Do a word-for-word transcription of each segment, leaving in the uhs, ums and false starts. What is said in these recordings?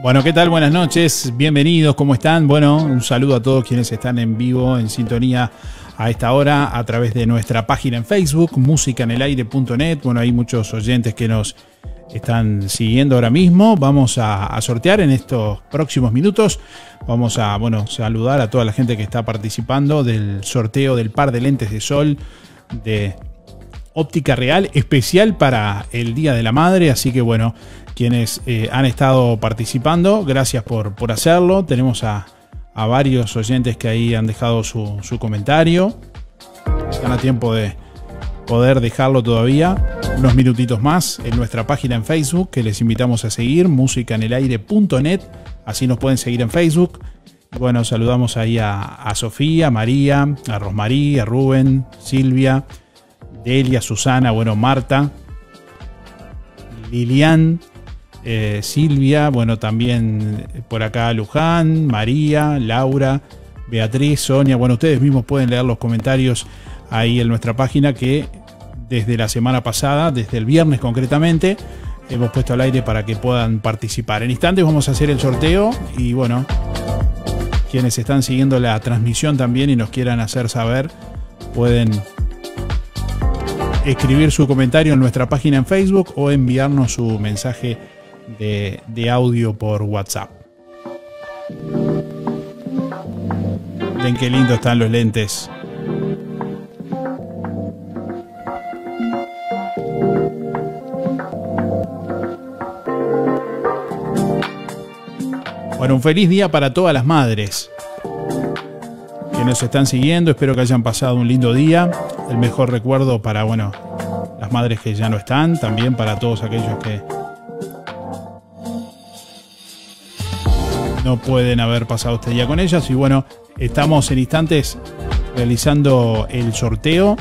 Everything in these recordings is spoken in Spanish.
Bueno, ¿qué tal? Buenas noches, bienvenidos, ¿cómo están? Bueno, un saludo a todos quienes están en vivo, en sintonía a esta hora, a través de nuestra página en Facebook, música en el aire punto net. Bueno, hay muchos oyentes que nos están siguiendo ahora mismo. Vamos a, a sortear en estos próximos minutos. Vamos a, bueno, saludar a toda la gente que está participando del sorteo del par de lentes de sol de Óptica Real, especial para el Día de la Madre. Así que, bueno, quienes eh, han estado participando, gracias por, por hacerlo. Tenemos a, a varios oyentes que ahí han dejado su, su comentario. Están a tiempo de poder dejarlo todavía unos minutitos más en nuestra página en Facebook, que les invitamos a seguir, música en el aire punto net. Así nos pueden seguir en Facebook. Bueno, saludamos ahí a, a Sofía, a María, a Rosmarí, a Rubén, Silvia, Delia, Susana, bueno, Marta, Lilian, eh, Silvia, bueno, también por acá Luján, María, Laura, Beatriz, Sonia. Bueno, ustedes mismos pueden leer los comentarios ahí en nuestra página, que desde la semana pasada, desde el viernes concretamente, hemos puesto al aire para que puedan participar. En instantes vamos a hacer el sorteo y, bueno, quienes están siguiendo la transmisión también y nos quieran hacer saber, pueden escribir su comentario en nuestra página en Facebook o enviarnos su mensaje de, de audio por WhatsApp. Ven qué lindo están los lentes. Bueno, un feliz día para todas las madres que nos están siguiendo. Espero que hayan pasado un lindo día. El mejor recuerdo para, bueno, las madres que ya no están, también para todos aquellos que no pueden haber pasado este día con ellas. Y bueno, estamos en instantes realizando el sorteo.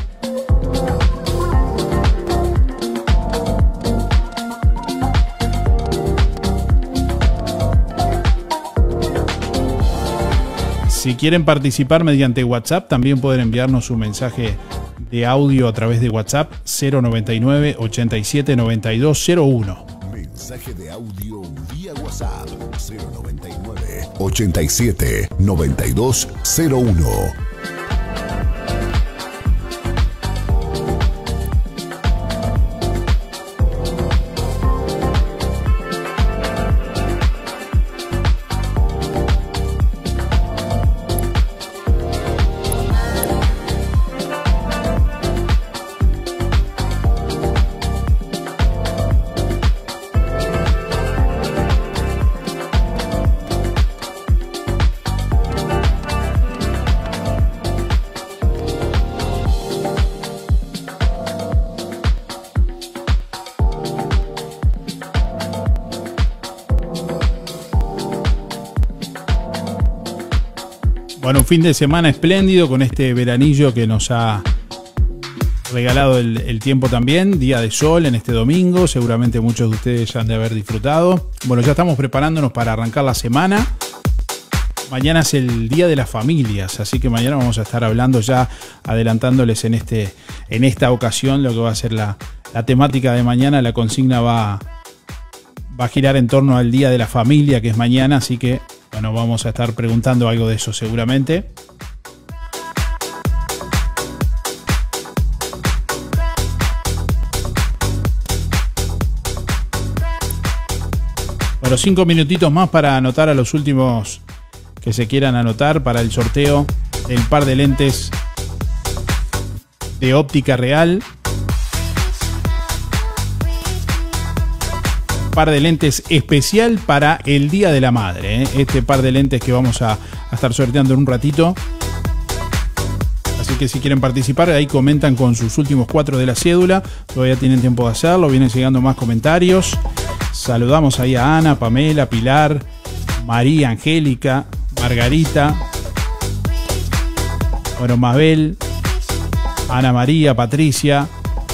Si quieren participar mediante WhatsApp, también pueden enviarnos un mensaje de audio a través de WhatsApp cero noventa y nueve, ochenta y siete, noventa y dos cero uno. Mensaje de audio vía WhatsApp cero noventa y nueve, ochenta y siete, noventa y dos cero uno. Bueno, un fin de semana espléndido con este veranillo que nos ha regalado el, el tiempo también. Día de sol en este domingo. Seguramente muchos de ustedes ya han de haber disfrutado. Bueno, ya estamos preparándonos para arrancar la semana. Mañana es el Día de las Familias, así que mañana vamos a estar hablando, ya adelantándoles en, este, en esta ocasión lo que va a ser la, la temática de mañana. La consigna va, va a girar en torno al Día de la Familia, que es mañana, así que bueno, vamos a estar preguntando algo de eso seguramente. Bueno, cinco minutitos más para anotar a los últimos que se quieran anotar para el sorteo del par de lentes de Óptica Real. Par de lentes especial para el Día de la Madre, ¿eh? Este par de lentes que vamos a, a estar sorteando en un ratito. Así que si quieren participar, ahí comentan con sus últimos cuatro de la cédula. Todavía tienen tiempo de hacerlo. Vienen llegando más comentarios. Saludamos ahí a Ana, Pamela, Pilar, María, Angélica, Margarita, bueno, Mabel, Ana María, Patricia,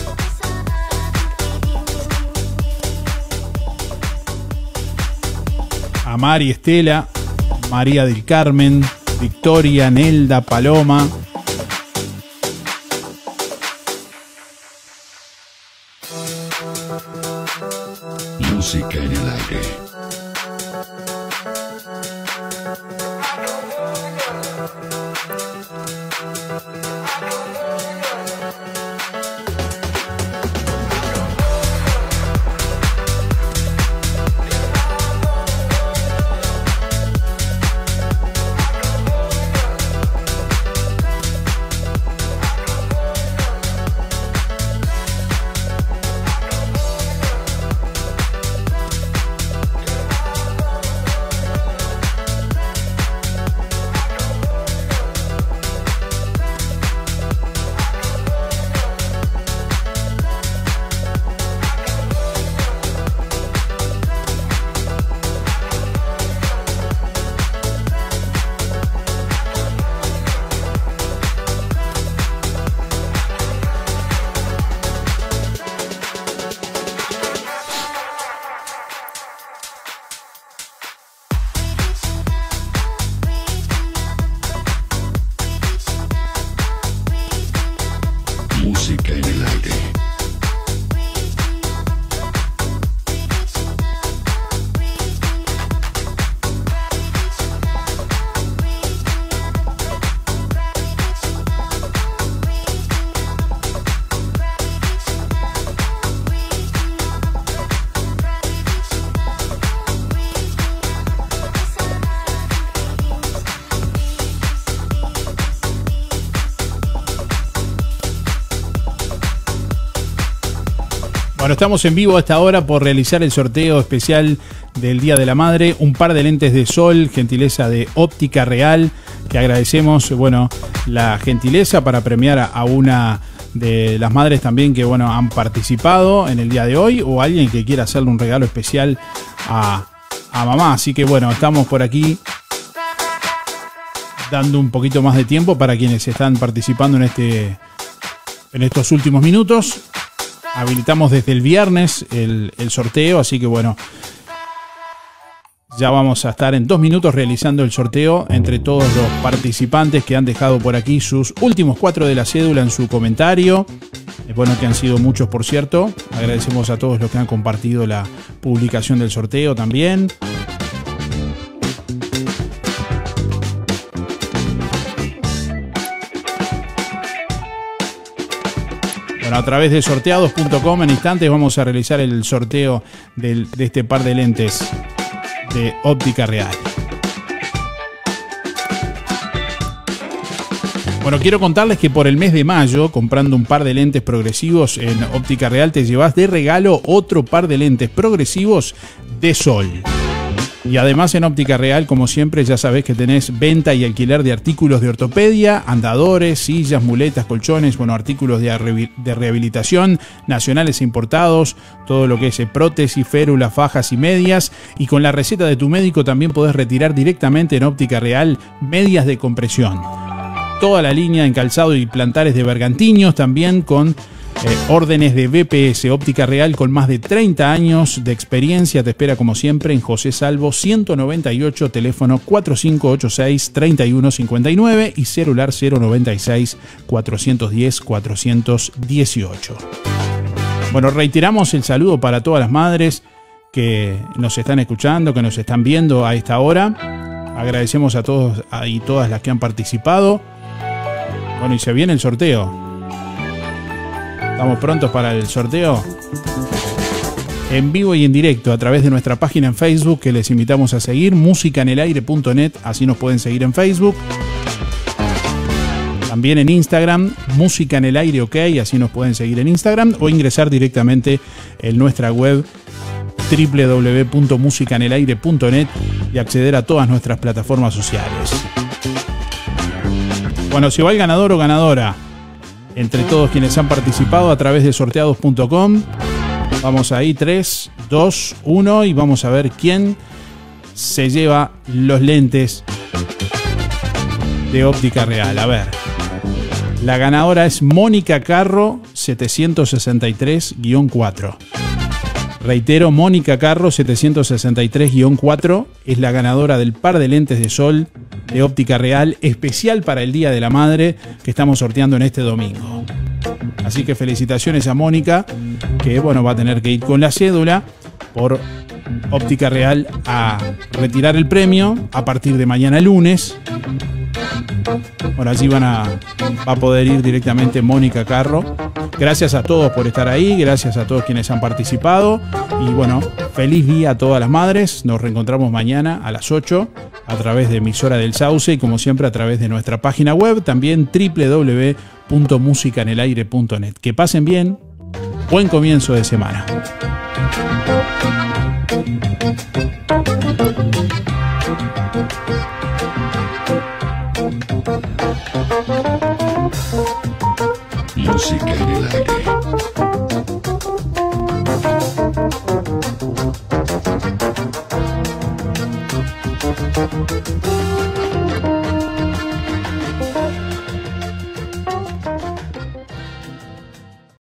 a Mari, Estela, María del Carmen, Victoria, Nelda, Paloma. Música en el aire. Música en el aire. Bueno, estamos en vivo a esta hora por realizar el sorteo especial del Día de la Madre. Un par de lentes de sol, gentileza de Óptica Real, que agradecemos, bueno, la gentileza para premiar a una de las madres también que, bueno, han participado en el día de hoy, o alguien que quiera hacerle un regalo especial a, a mamá. Así que, bueno, estamos por aquí dando un poquito más de tiempo para quienes están participando en este en estos últimos minutos. Habilitamos desde el viernes el, el sorteo, así que bueno, ya vamos a estar en dos minutos realizando el sorteo entre todos los participantes que han dejado por aquí sus últimos cuatro de la cédula en su comentario. Es bueno que han sido muchos, por cierto. Agradecemos a todos los que han compartido la publicación del sorteo también. A través de sorteados punto com en instantes vamos a realizar el sorteo del, de este par de lentes de Óptica Real. Bueno, quiero contarles que por el mes de mayo, comprando un par de lentes progresivos en Óptica Real, te llevas de regalo otro par de lentes progresivos de sol. Y además en Óptica Real, como siempre, ya sabés que tenés venta y alquiler de artículos de ortopedia, andadores, sillas, muletas, colchones, bueno, artículos de, re de rehabilitación, nacionales e importados, todo lo que es prótesis, férulas, fajas y medias. Y con la receta de tu médico también podés retirar directamente en Óptica Real medias de compresión. Toda la línea en calzado y plantares de Bergantiños, también con Eh, órdenes de B P S. Óptica Real, con más de treinta años de experiencia, te espera como siempre en José Salvo ciento noventa y ocho, teléfono cuatro cinco ocho seis, tres uno cinco nueve y celular cero noventa y seis, cuatrocientos diez, cuatrocientos dieciocho. Bueno, reiteramos el saludo para todas las madres que nos están escuchando, que nos están viendo a esta hora. Agradecemos a todos y todas las que han participado. Bueno, y se viene el sorteo. ¿Estamos prontos para el sorteo? En vivo y en directo a través de nuestra página en Facebook, que les invitamos a seguir, música en el aire punto net, así nos pueden seguir en Facebook. También en Instagram, Música en el Aire OK, así nos pueden seguir en Instagram, o ingresar directamente en nuestra web doble u doble u doble u punto música en el aire punto net y acceder a todas nuestras plataformas sociales. Bueno, si va el ganador o ganadora entre todos quienes han participado a través de sorteados punto com. Vamos ahí, tres, dos, uno, y vamos a ver quién se lleva los lentes de Óptica Real. A ver, la ganadora es Mónica Carro setecientos sesenta y tres guión cuatro. Reitero, Mónica Carro setecientos sesenta y tres guión cuatro es la ganadora del par de lentes de sol de Óptica Real, especial para el Día de la Madre, que estamos sorteando en este domingo. Así que felicitaciones a Mónica, que bueno, va a tener que ir con la cédula por Óptica Real a retirar el premio a partir de mañana lunes. Bueno, allí van a, va a poder ir directamente Mónica Carro. Gracias a todos por estar ahí, gracias a todos quienes han participado. Y bueno, feliz día a todas las madres. Nos reencontramos mañana a las ocho a través de Emisora del Sauce y como siempre a través de nuestra página web, también doble u doble u doble u punto música en el aire punto net. Que pasen bien, buen comienzo de semana.